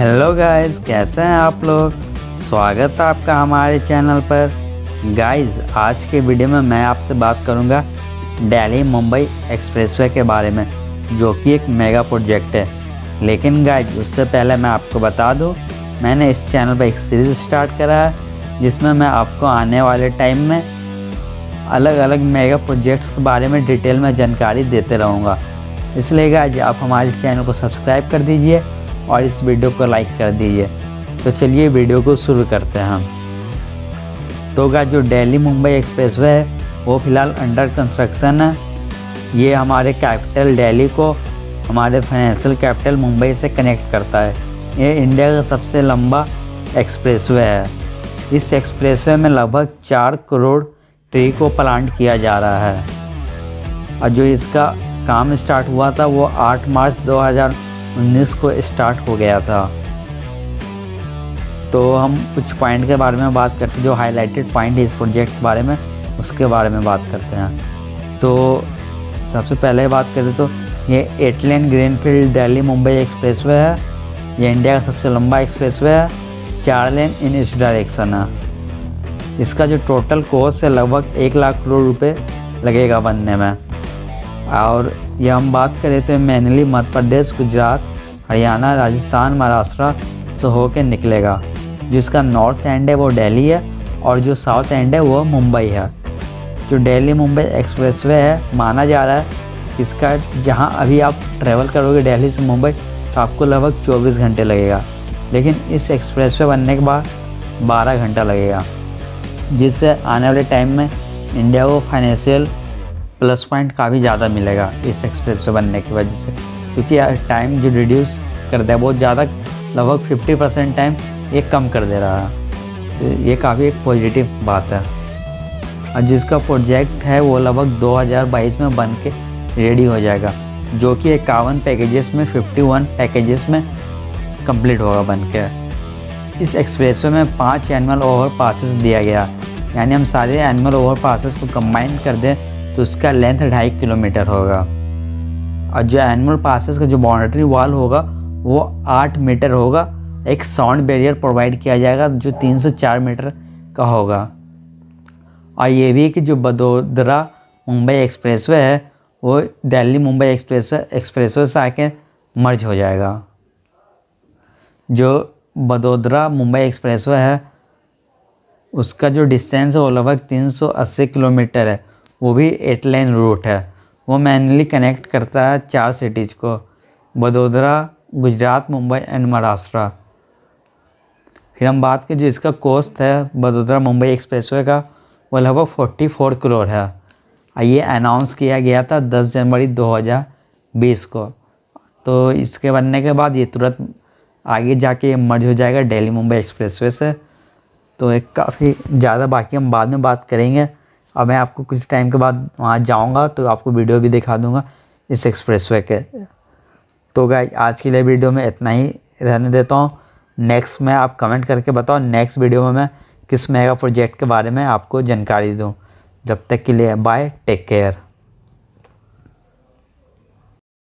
Hello guys, कैसे हैं आप लोग। स्वागत है आपका हमारे चैनल पर। गाइस, आज के वीडियो में मैं आपसे बात करूंगा दिल्ली मुंबई एक्सप्रेसवे के बारे में, जो कि एक मेगा प्रोजेक्ट है। लेकिन गाइस, उससे पहले मैं आपको बता दूं, मैंने इस चैनल पर एक सीरीज़ स्टार्ट करा है जिसमें मैं आपको आने वाले टाइम में अलग अलग मेगा प्रोजेक्ट्स के बारे में डिटेल में जानकारी देते रहूँगा। इसलिए गाइस, आप हमारे चैनल को सब्सक्राइब कर दीजिए और इस वीडियो को लाइक कर दीजिए। तो चलिए वीडियो को शुरू करते हैं हम। तो गाइस, जो दिल्ली मुंबई एक्सप्रेसवे है वो फ़िलहाल अंडर कंस्ट्रक्शन है। ये हमारे कैपिटल दिल्ली को हमारे फाइनेंशियल कैपिटल मुंबई से कनेक्ट करता है। ये इंडिया का सबसे लंबा एक्सप्रेसवे है। इस एक्सप्रेसवे में लगभग 4 करोड़ ट्री को प्लांट किया जा रहा है और जो इसका काम स्टार्ट हुआ था वो 8 मार्च 2019 को स्टार्ट हो गया था। तो हम कुछ पॉइंट के बारे में बात करते हैं, जो हाईलाइटेड पॉइंट है इस प्रोजेक्ट के बारे में, उसके बारे में बात करते हैं। तो सबसे पहले बात करें तो ये 8 lane greenfield Delhi Mumbai expressway है। ये इंडिया का सबसे लंबा एक्सप्रेसवे है। 4 लेन इन इस डायरेक्शन है। इसका जो टोटल कॉस्ट है लगभग 1 लाख करोड़ रुपए लगेगा बनने में। और ये हम बात करें तो मेनली मध्य प्रदेश, गुजरात, हरियाणा, राजस्थान, महाराष्ट्र से होकर निकलेगा। जिसका नॉर्थ एंड है वो दिल्ली है और जो साउथ एंड है वो मुंबई है। जो दिल्ली मुंबई एक्सप्रेसवे है, माना जा रहा है इसका जहां अभी आप ट्रैवल करोगे दिल्ली से मुंबई तो आपको लगभग 24 घंटे लगेगा, लेकिन इस एक्सप्रेसवे बनने के बाद 12 घंटा लगेगा। जिससे आने वाले टाइम में इंडिया को फाइनेंशियल प्लस पॉइंट काफ़ी ज़्यादा मिलेगा इस एक्सप्रेसवे बनने की वजह से, क्योंकि टाइम जो रिड्यूस कर दिया बहुत ज़्यादा, लगभग 50% टाइम ये कम कर दे रहा है। तो ये काफ़ी एक पॉजिटिव बात है। और जिसका प्रोजेक्ट है वो लगभग 2022 में बन के रेडी हो जाएगा, जो कि 51 पैकेजेस में 51 पैकेजेस में कंप्लीट होगा बन के। इस एक्सप्रेसवे में 5 एनुअल ओवर पासेस दिया गया, यानी हम सारे एनुअल ओवर पासेस को कंबाइन कर दें तो उसका लेंथ 2.5 किलोमीटर होगा। और जो एनुअल पासेस का जो बाउंड्री वॉल होगा वो 8 मीटर होगा। एक साउंड बैरियर प्रोवाइड किया जाएगा जो 3 से 4 मीटर का होगा। और ये भी कि जो बड़ोदरा मुंबई एक्सप्रेसवे है वो दिल्ली मुंबई एक्सप्रेसवे से आके मर्ज हो जाएगा। जो बड़ोदरा मुंबई एक्सप्रेसवे है उसका जो डिस्टेंस है वो लगभग 380 किलोमीटर है। वो भी 8 लेन रूट है। वो मैनली कनेक्ट करता है 4 सिटीज़ को, बड़ोदरा, गुजरात, मुंबई एंड महाराष्ट्र। फिर हम बात करें जो इसका कॉस्ट है बड़ोदरा मुंबई एक्सप्रेसवे का, वो लगभग 44 करोड़ है। ये अनाउंस किया गया था 10 जनवरी 2020 को। तो इसके बनने के बाद ये तुरंत आगे जाके मर्ज हो जाएगा दिल्ली मुंबई एक्सप्रेसवे से। तो एक काफ़ी ज़्यादा, बाकी हम बाद में बात करेंगे। अब मैं आपको कुछ टाइम के बाद वहाँ जाऊँगा तो आपको वीडियो भी दिखा दूँगा इस एक्सप्रेसवे के। तो गाइस, आज के लिए वीडियो में इतना ही रहने देता हूँ। नेक्स्ट में आप कमेंट करके बताओ नेक्स्ट वीडियो में मैं किस मेगा प्रोजेक्ट के बारे में आपको जानकारी दूँ। जब तक के लिए बाय, टेक केयर।